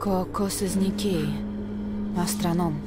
Коко Созникей, астроном.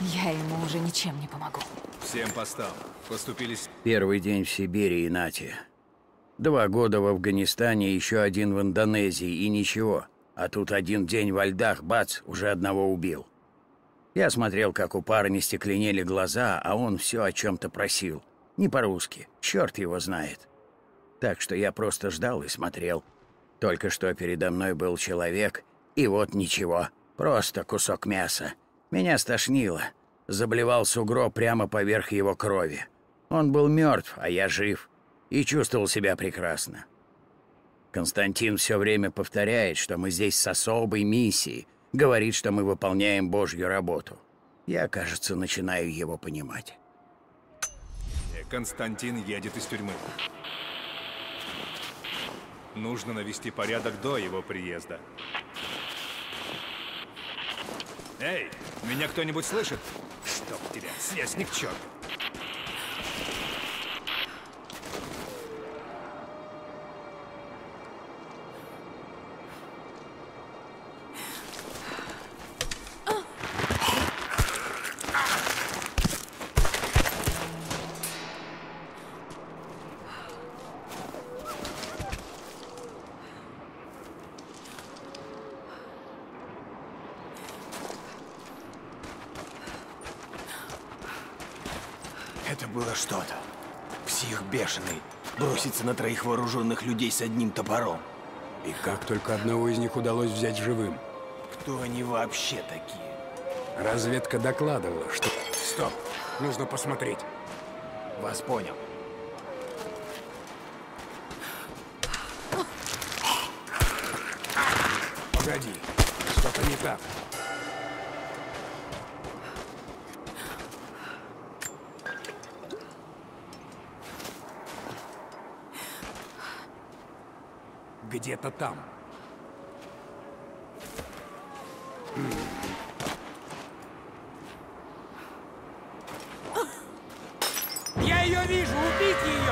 Я ему уже ничем не помогу. Всем постам. Поступились. Первый день в Сибири и нате. 2 года в Афганистане, еще 1 в Индонезии, и ничего. А тут 1 день во льдах, бац, уже одного убил. Я смотрел, как у парня стекленели глаза, а он все о чем-то просил. Не по-русски, черт его знает. Так что я просто ждал и смотрел. Только что передо мной был человек, и вот ничего. Просто кусок мяса. Меня стошнило. Заблевал сугроб прямо поверх его крови. Он был мертв, а я жив. И чувствовал себя прекрасно. Константин все время повторяет, что мы здесь с особой миссией. Говорит, что мы выполняем Божью работу. Я, кажется, начинаю его понимать. Константин едет из тюрьмы. Нужно навести порядок до его приезда. Эй, меня кто-нибудь слышит? Чтоб тебя, связник черт! Это было что-то. Псих бешеный. Броситься на 3 вооруженных людей с 1 топором. И как только одного из них удалось взять живым. Кто они вообще такие? Разведка докладывала, что... Стоп! Нужно посмотреть. Вас понял. Погоди, что-то не так. Где-то там. Я ее вижу! Убить ее!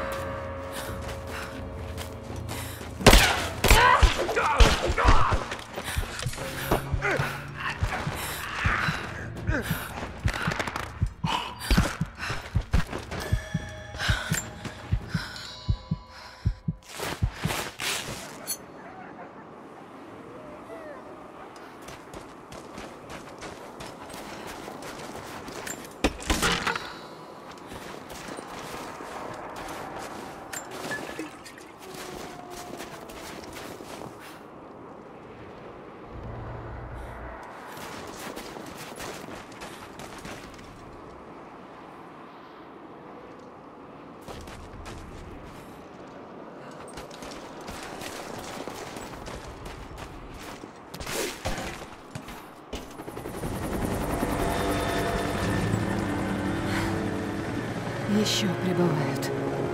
Еще прибывают.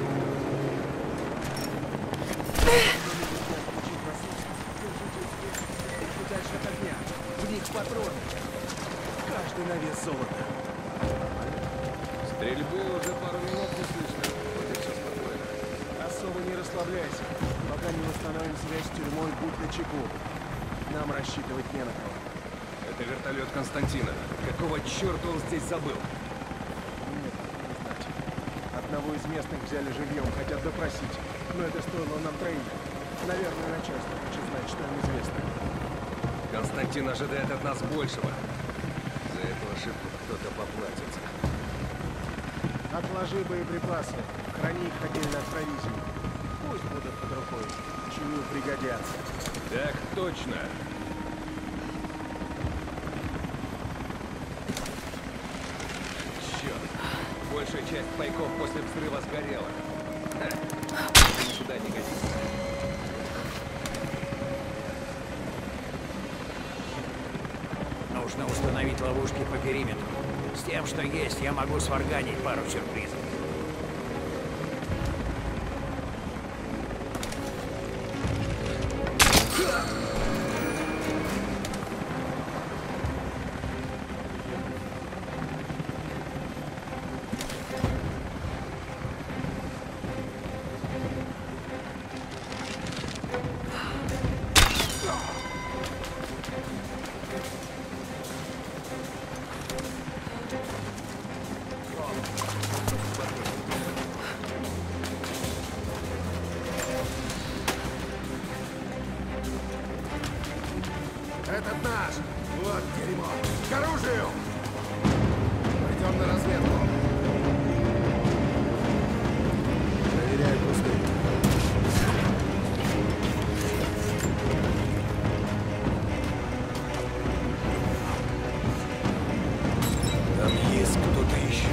Дальше от огня. В них патроны. Каждый на вес золота. Стрельбу уже пару минут не слышно. Вот и все спокойно. Особо не расслабляйся. Пока не восстановим связь с тюрьмой, будь начеку. Нам рассчитывать не на кого. Это вертолет Константина. Какого черта он здесь забыл? Нет, не знать. Одного из местных взяли живьем, хотят допросить. Но это стоило нам 3. Наверное, начальство хочет знать, что им известно. Константин ожидает от нас большего. За эту ошибку кто-то поплатится. Отложи боеприпасы. Храни их отдельно от провизии. Пусть будут под рукой. Чую, пригодятся. Так точно. Черт. Большая часть пайков после взрыва сгорела. Это никуда не годится. Нужно установить ловушки по периметру. С тем, что есть, я могу сварганить пару сюрпризов. Этот наш! Вот дерьмо! К оружию! Пойдем на разведку. Проверяю кусты. Там есть кто-то еще.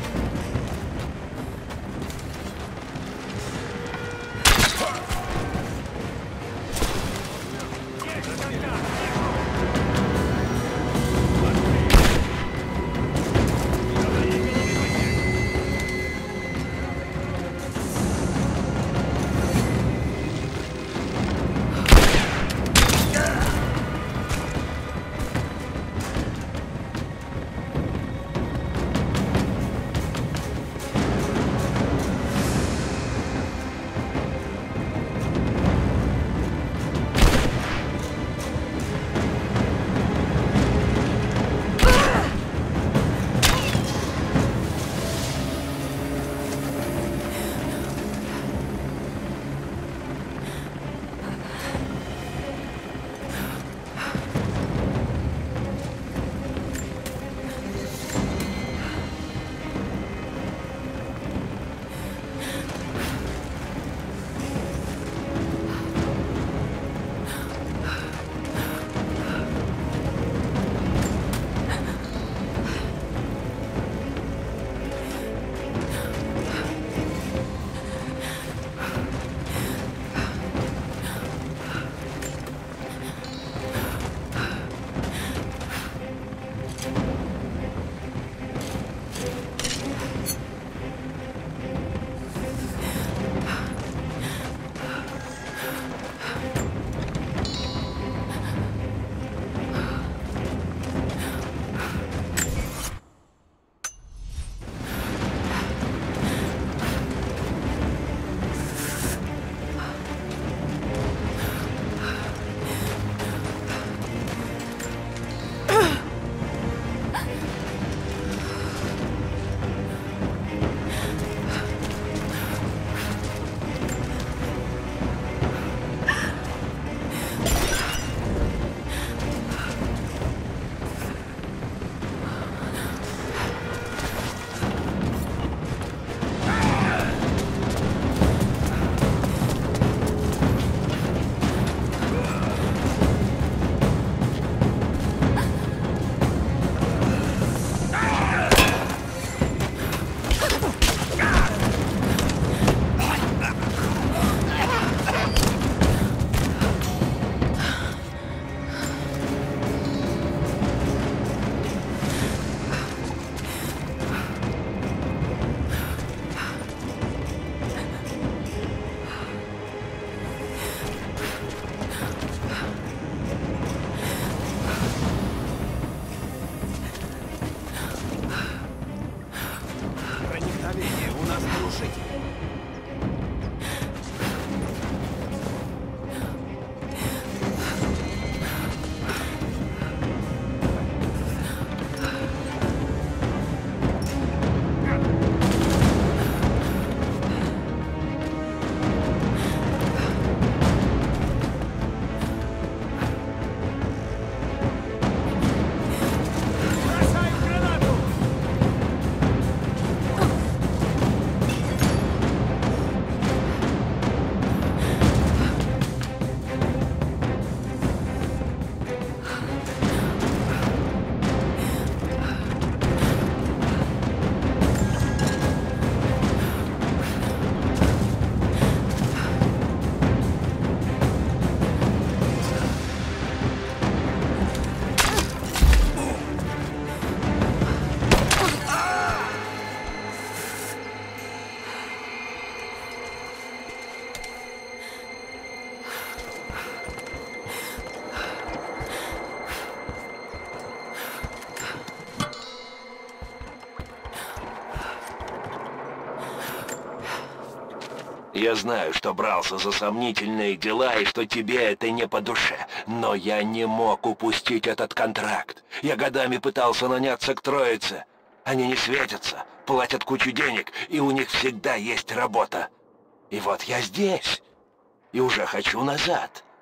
Я знаю, что брался за сомнительные дела и что тебе это не по душе, но я не мог упустить этот контракт. Я годами пытался наняться к Троице. Они не светятся, платят кучу денег, и у них всегда есть работа. И вот я здесь, и уже хочу назад.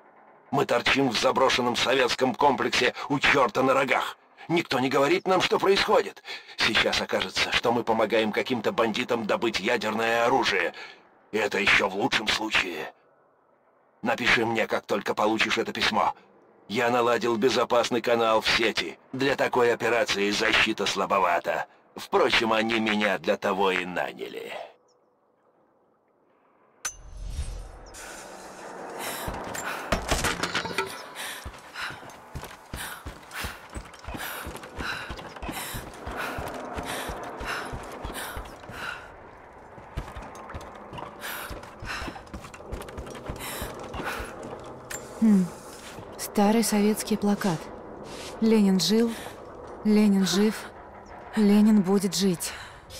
Мы торчим в заброшенном советском комплексе у черта на рогах. Никто не говорит нам, что происходит. Сейчас окажется, что мы помогаем каким-то бандитам добыть ядерное оружие. И это еще в лучшем случае. Напиши мне, как только получишь это письмо. Я наладил безопасный канал в сети. Для такой операции защита слабовата. Впрочем, они меня для того и наняли. Старый советский плакат. Ленин жил, Ленин жив, Ленин будет жить.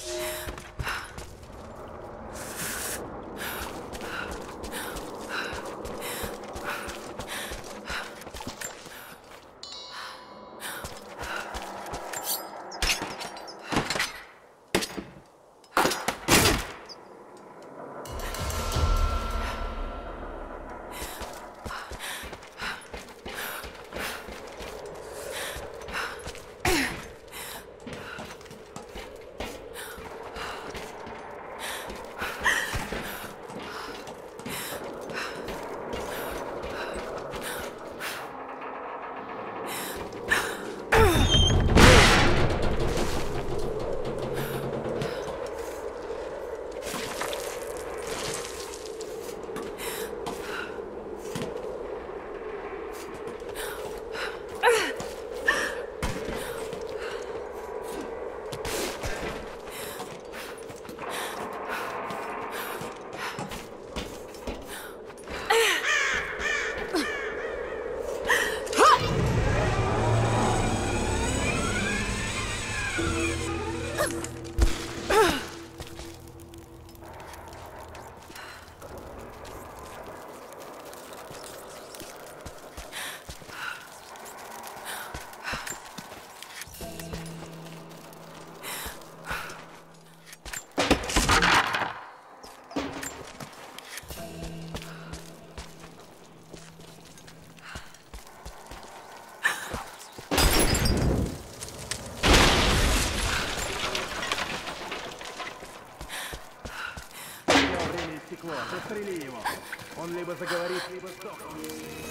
Застрели его. Он либо заговорит, либо сдохнет.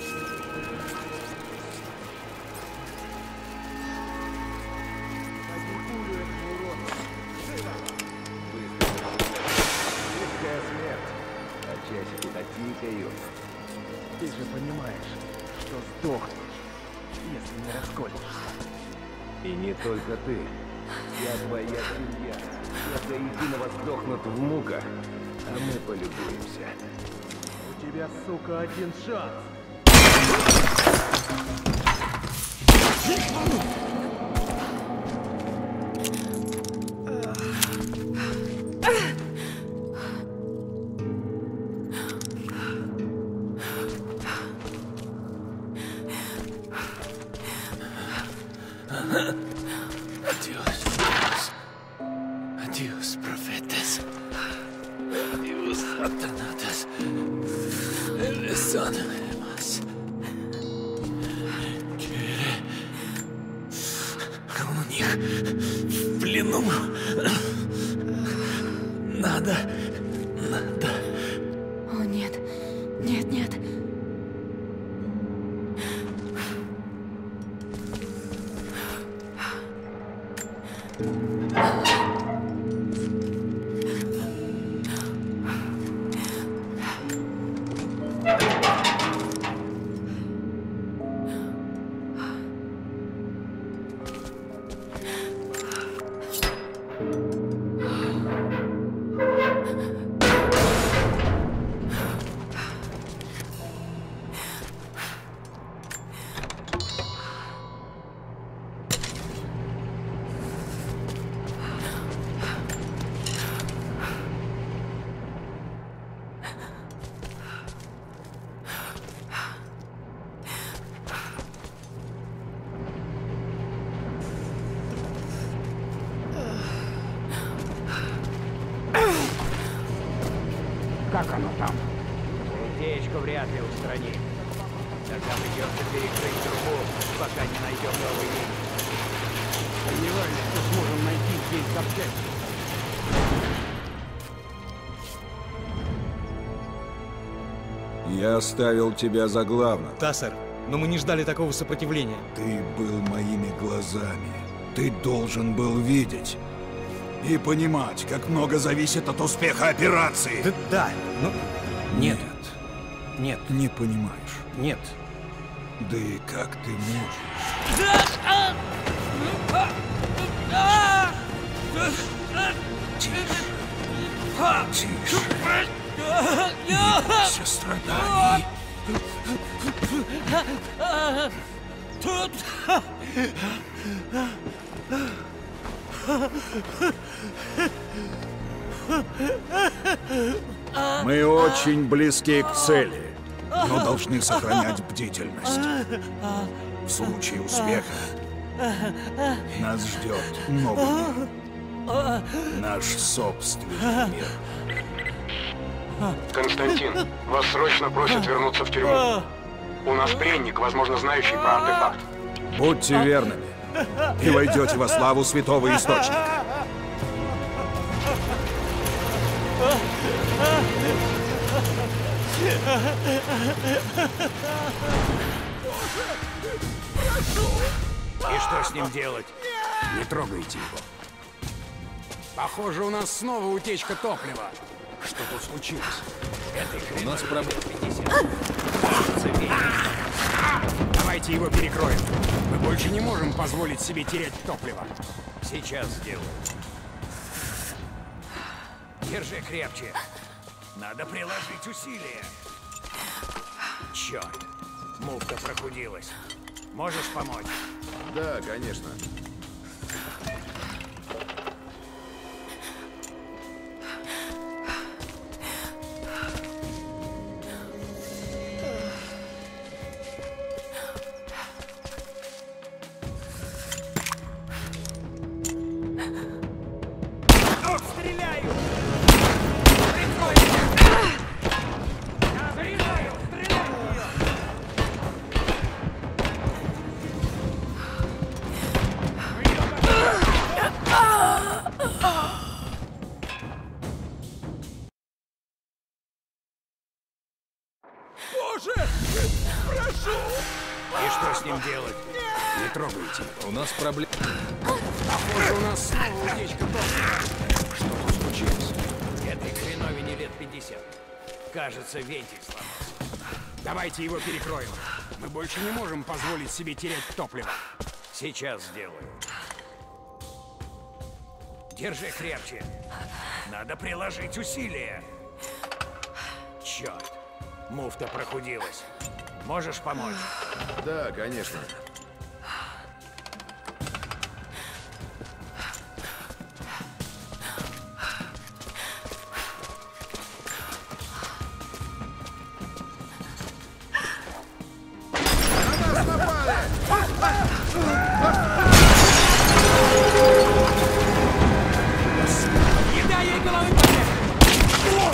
Возьми пулю этому уроду. Живо! Легкая смерть. А часики-то тикают. Ты же понимаешь, что сдохнешь, если не расколешься. И не только ты. Вся твоя семья. Все до единого сдохнут в муках. А мы полюбуемся. У тебя, сука, один шанс. Adiós, profetas. Adiós, satanatas. Son más. Он у них в плену. Надо. О, нет. Нет. Как оно там? Утечку вряд ли устраним. Тогда придется перекрыть трубу, пока не найдем новый линий. Сомневаюсь, что сможем найти здесь запчасти. Я оставил тебя за главным. Да, сэр. Но мы не ждали такого сопротивления. Ты был моими глазами. Ты должен был видеть и понимать, как много зависит от успеха операции. Да, но... Нет. Нет. Не понимаешь. Нет. Да и как ты можешь? Тише. Тише. Не бойся страданий. Мы очень близки к цели, но должны сохранять бдительность. В случае успеха нас ждет новый мир. Наш собственный мир. Константин, вас срочно просят вернуться в тюрьму. У нас пленник, возможно, знающий про артефакт. Будьте верными, и войдете во славу Святого Источника. И что с ним делать? Не трогайте его. Похоже, у нас снова утечка топлива. Что тут случилось? У нас проблема. Давайте его перекроем. Мы больше не можем позволить себе терять топливо. Сейчас сделаю. Держи крепче. Надо приложить усилия. Черт. Муфта прохудилась. Можешь помочь? Да, конечно. И что с ним делать? Не трогайте его. У нас проблема. Похоже, у нас снова утечка топлива. Что тут случилось? Этой хреновине лет 50. Кажется, вентиль сломался. Давайте его перекроем. Мы больше не можем позволить себе терять топливо. Сейчас сделаю. Держи крепче. Надо приложить усилия. Черт. Муфта прохудилась. Можешь помочь? Да, конечно. Не дай ей головы поднять!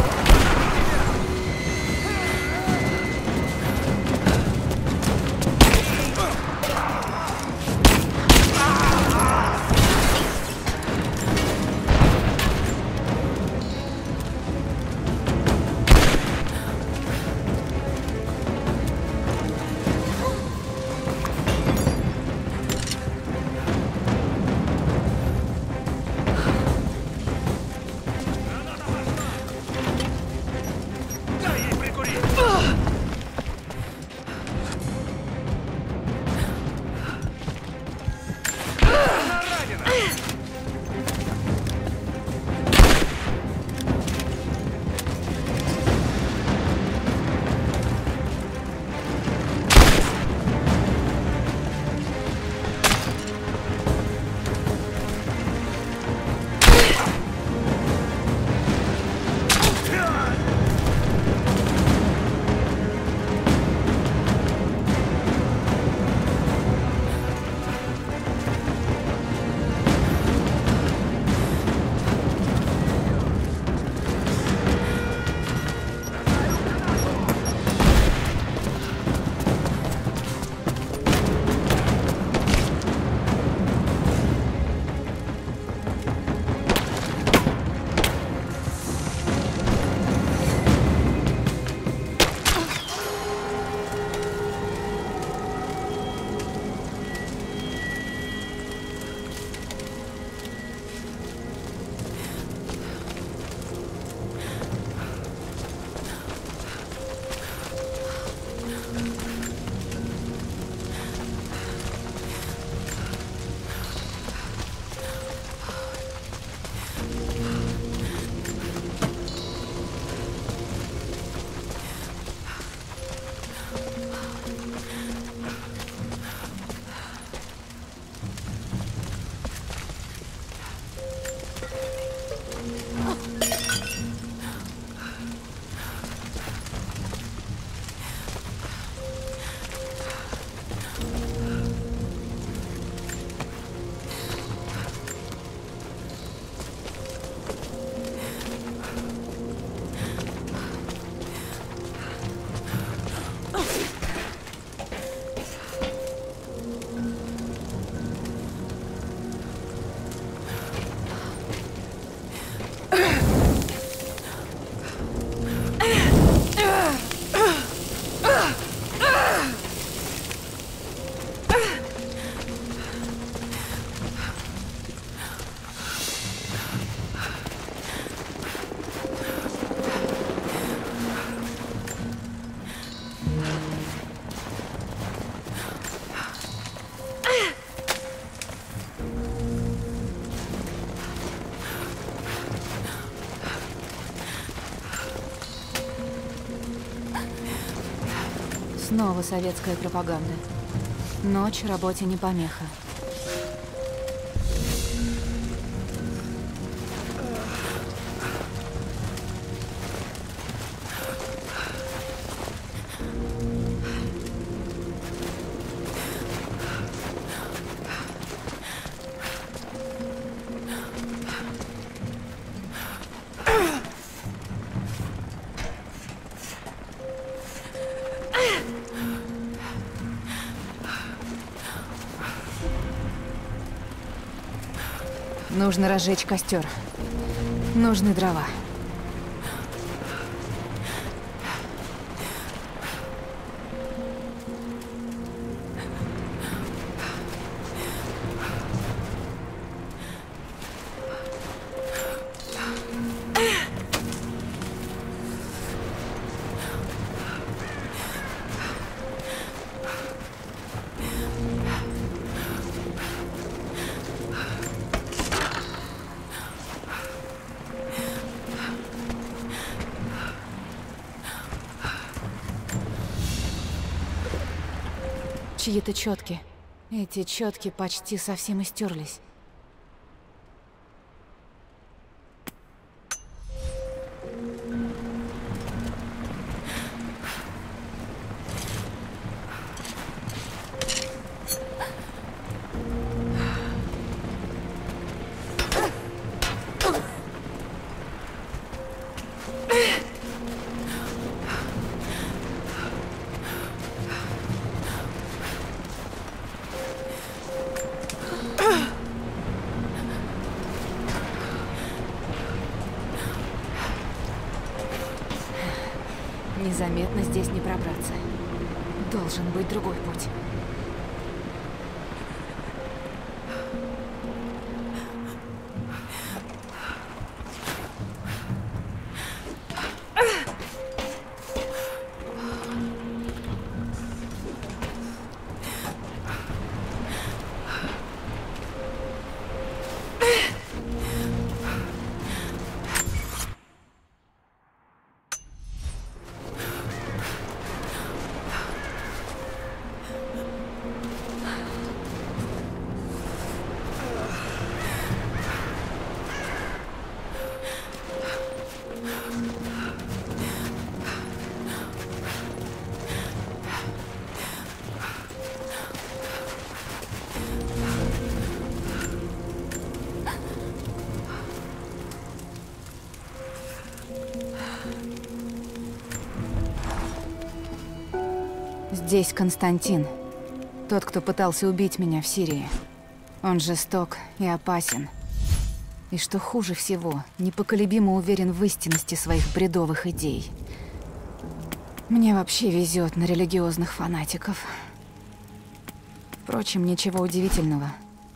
Снова советская пропаганда. Ночь работе не помеха. Нужно разжечь костер. Нужны дрова. Чьи-то четки. Эти четки почти совсем истерлись. Незаметно здесь не пробраться. Должен быть другой путь. Здесь Константин. Тот, кто пытался убить меня в Сирии. Он жесток и опасен. И что хуже всего, непоколебимо уверен в истинности своих бредовых идей. Мне вообще везет на религиозных фанатиков. Впрочем, ничего удивительного.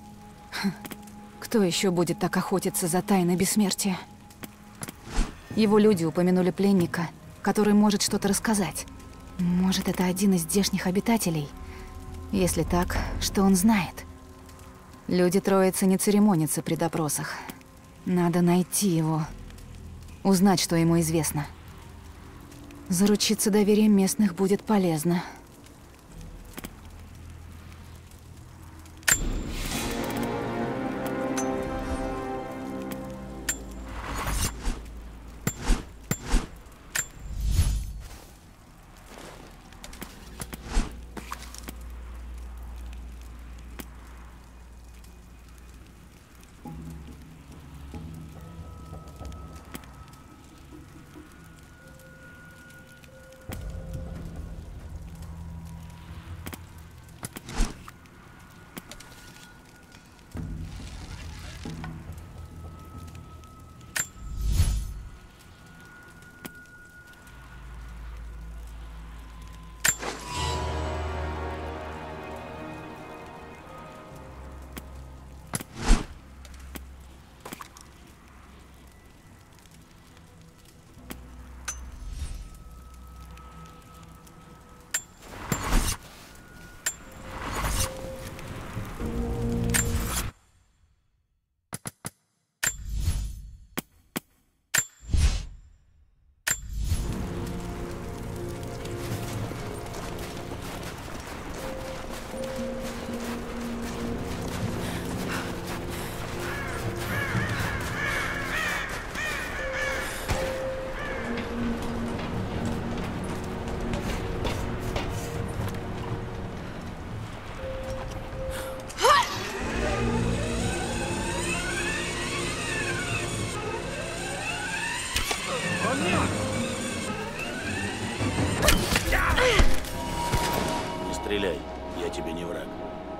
Кто еще будет так охотиться за тайной бессмертия? Его люди упомянули пленника, который может что-то рассказать. Может, это один из здешних обитателей? Если так, что он знает? Люди Троицы не церемонятся при допросах. Надо найти его. Узнать, что ему известно. Заручиться доверием местных будет полезно. стреляй, я тебе не враг.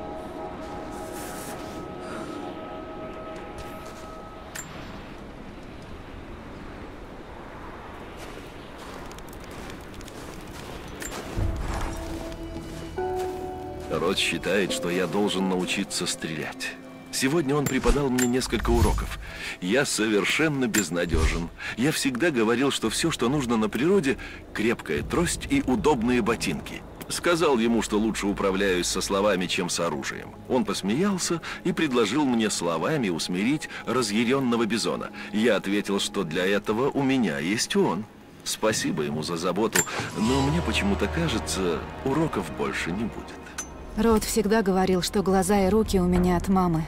Рот считает, что я должен научиться стрелять. Сегодня он преподал мне несколько уроков. Я совершенно безнадежен. Я всегда говорил, что все, что нужно на природе, крепкая трость и удобные ботинки. Сказал ему, что лучше управляюсь со словами, чем с оружием. Он посмеялся и предложил мне словами усмирить разъяренного бизона. Я ответил, что для этого у меня есть он. Спасибо ему за заботу, но мне почему-то кажется, уроков больше не будет. Рот всегда говорил, что глаза и руки у меня от мамы.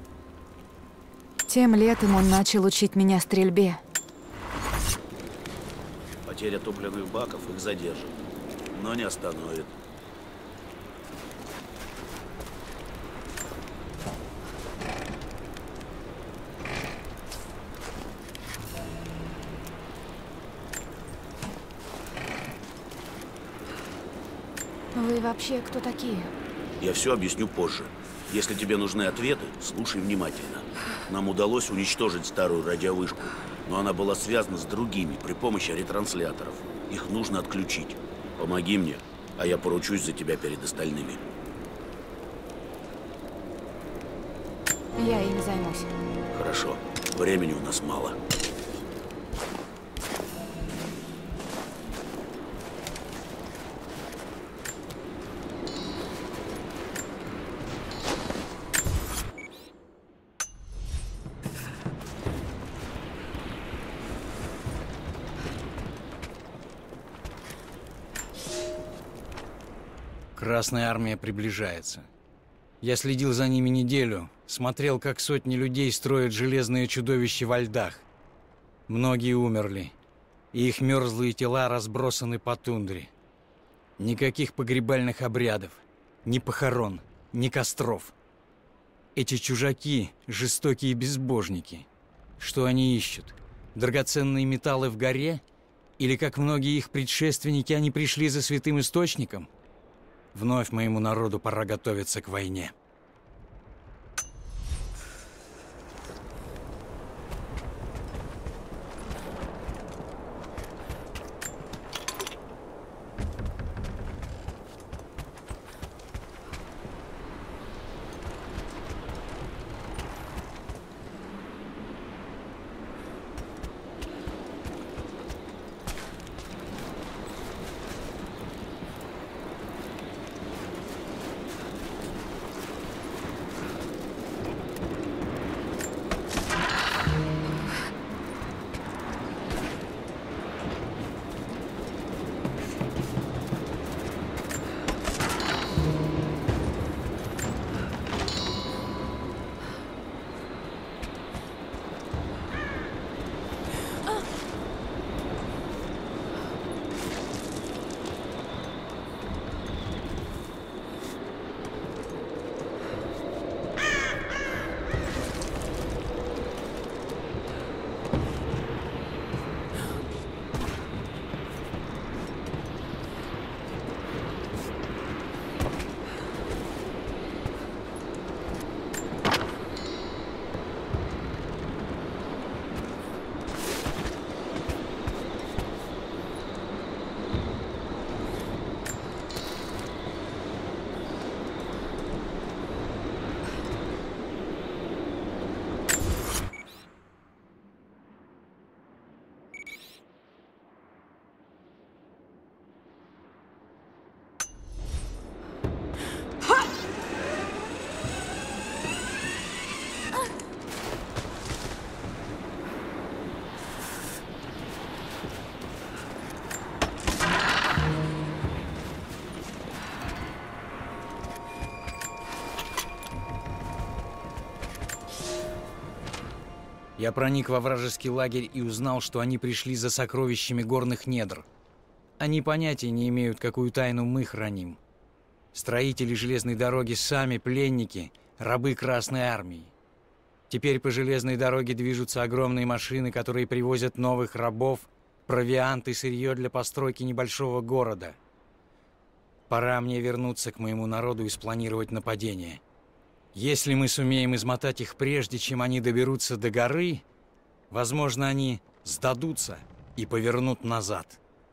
Тем летом он начал учить меня стрельбе. Потеря топливных баков их задержит, но не остановит. Вы вообще кто такие? Я все объясню позже. Если тебе нужны ответы, слушай внимательно. Нам удалось уничтожить старую радиовышку, но она была связана с другими при помощи ретрансляторов. Их нужно отключить. Помоги мне, а я поручусь за тебя перед остальными. Я ими займусь. Хорошо. Времени у нас мало. Красная армия приближается. Я следил за ними неделю, смотрел, как сотни людей строят железные чудовища во льдах. Многие умерли, и их мерзлые тела разбросаны по тундре. Никаких погребальных обрядов, ни похорон, ни костров. Эти чужаки – жестокие безбожники. Что они ищут? Драгоценные металлы в горе? Или, как многие их предшественники, они пришли за святым источником? Вновь моему народу пора готовиться к войне. Я проник во вражеский лагерь и узнал, что они пришли за сокровищами горных недр. Они понятия не имеют, какую тайну мы храним. Строители железной дороги сами пленники, рабы Красной армии. Теперь по железной дороге движутся огромные машины, которые привозят новых рабов, провиант и сырье для постройки небольшого города. Пора мне вернуться к моему народу и спланировать нападение. Если мы сумеем измотать их прежде, чем они доберутся до горы, возможно, они сдадутся и повернут назад.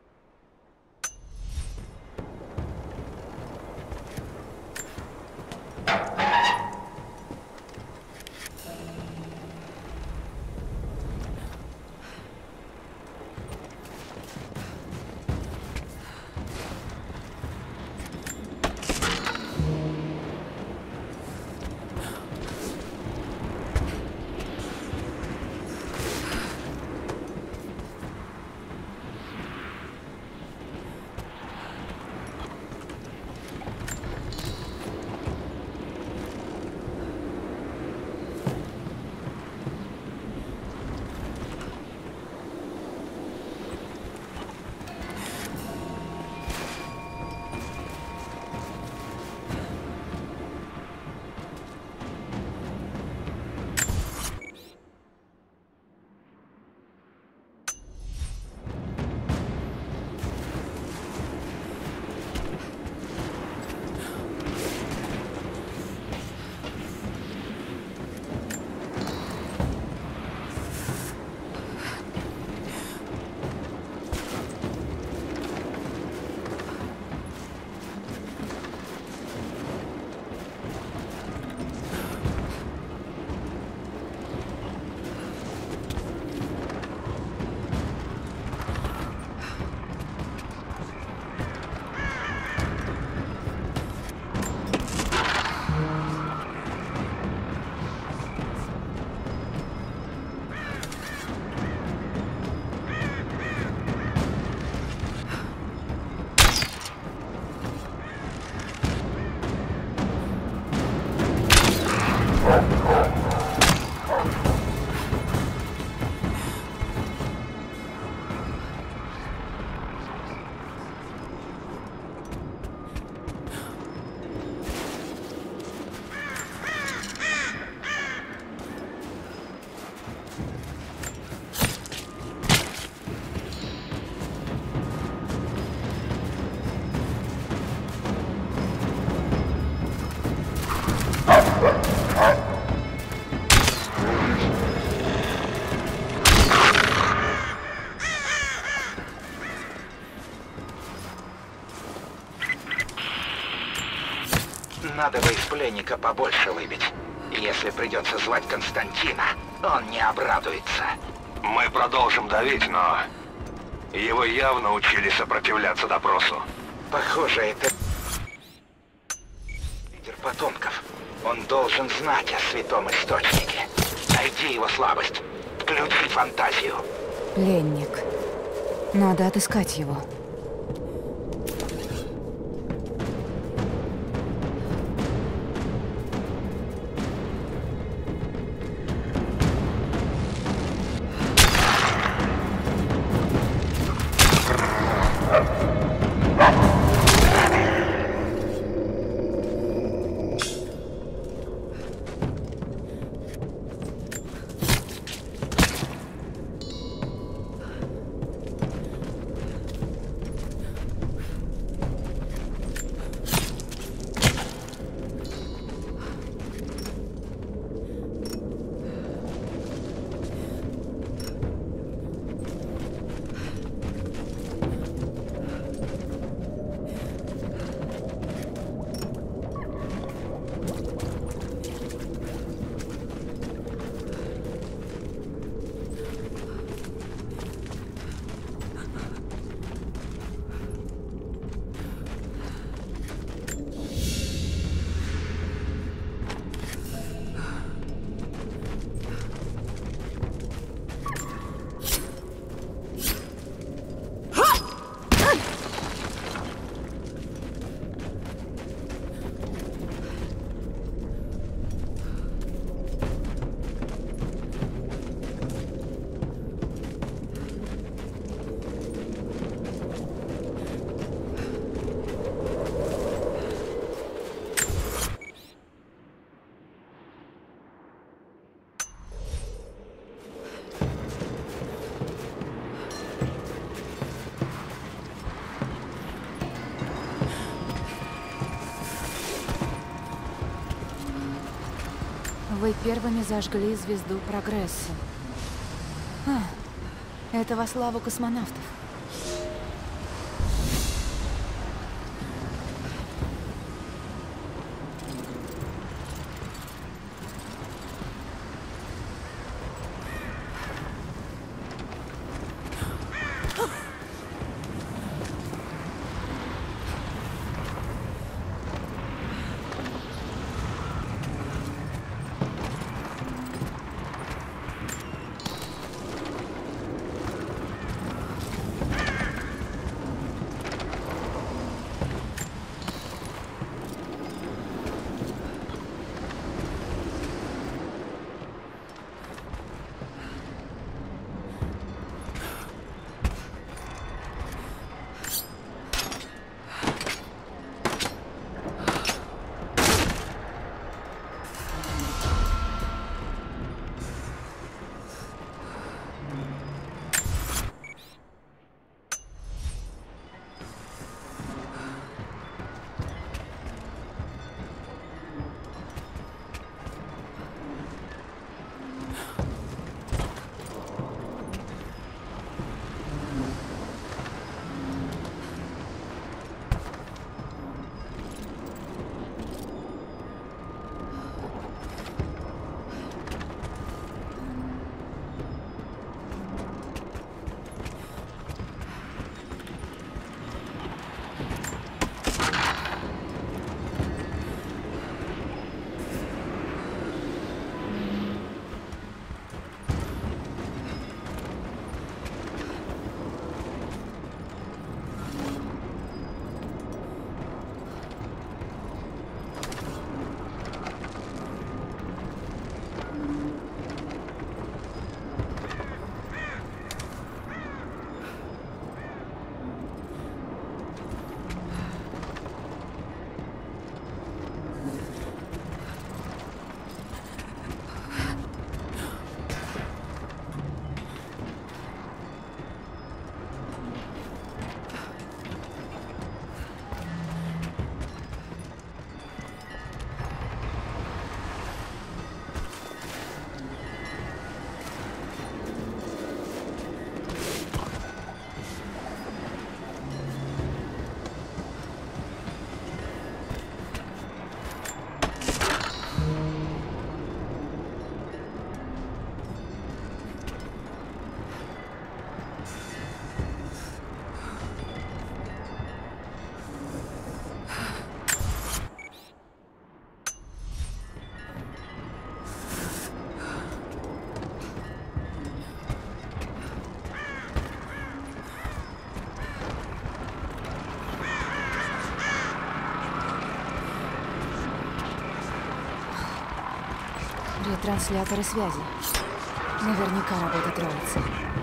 Надо бы из пленника побольше выбить. Если придется звать Константина, он не обрадуется. Мы продолжим давить, но... Его явно учили сопротивляться допросу. Похоже, это... лидер потомков. Он должен знать о святом источнике. Найди его слабость. Включи фантазию. Пленник. Надо отыскать его. Вы первыми зажгли звезду прогресса. Это во славу космонавтов. Ретрансляторы связи. Наверняка работа троицы.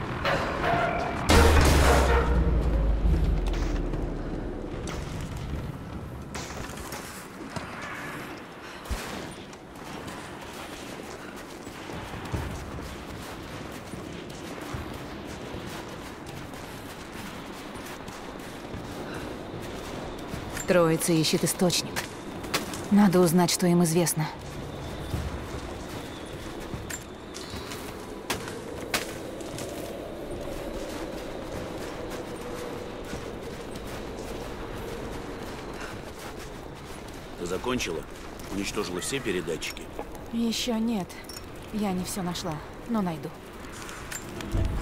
Троица ищет источник. Надо узнать, что им известно. Ты закончила? Уничтожила все передатчики? Еще нет. Я не все нашла, но найду.